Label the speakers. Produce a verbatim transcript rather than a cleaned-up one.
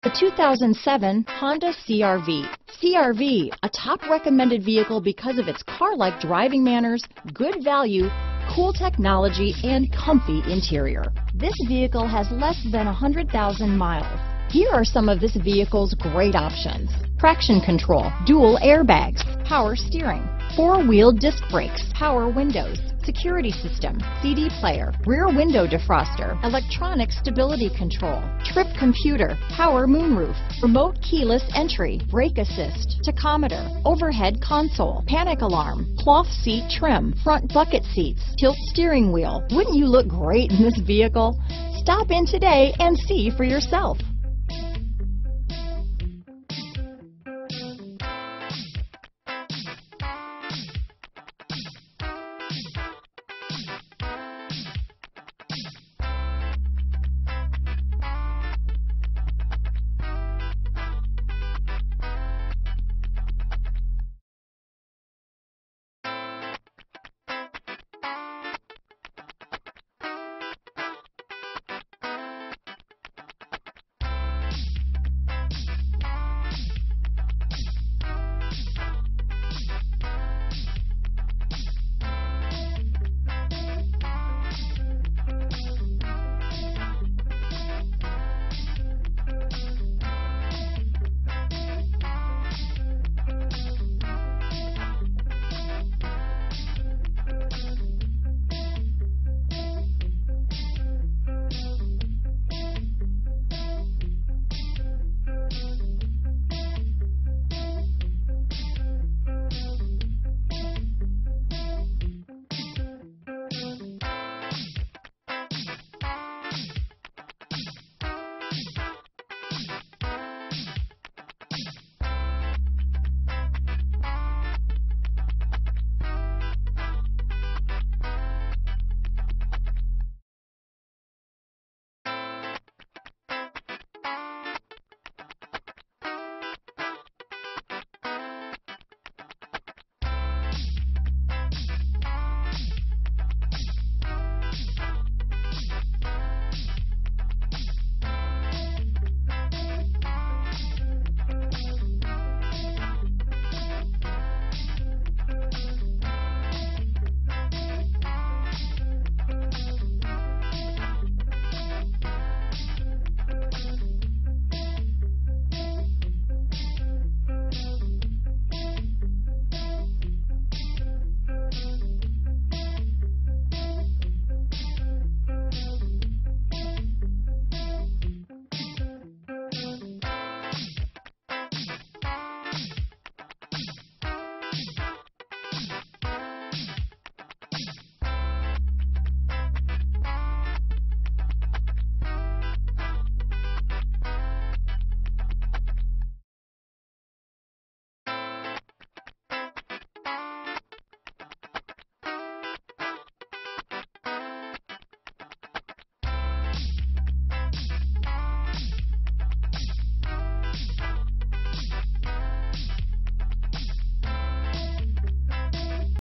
Speaker 1: The two thousand seven Honda C R V. C R V, a top recommended vehicle because of its car-like driving manners, good value, cool technology, and comfy interior. This vehicle has less than one hundred thousand miles. Here are some of this vehicle's great options: traction control, dual airbags, power steering, four-wheel disc brakes, power windows, security system, C D player, rear window defroster, electronic stability control, trip computer, power moonroof, remote keyless entry, brake assist, tachometer, overhead console, panic alarm, cloth seat trim, front bucket seats, tilt steering wheel. Wouldn't you look great in this vehicle? Stop in today and see for yourself.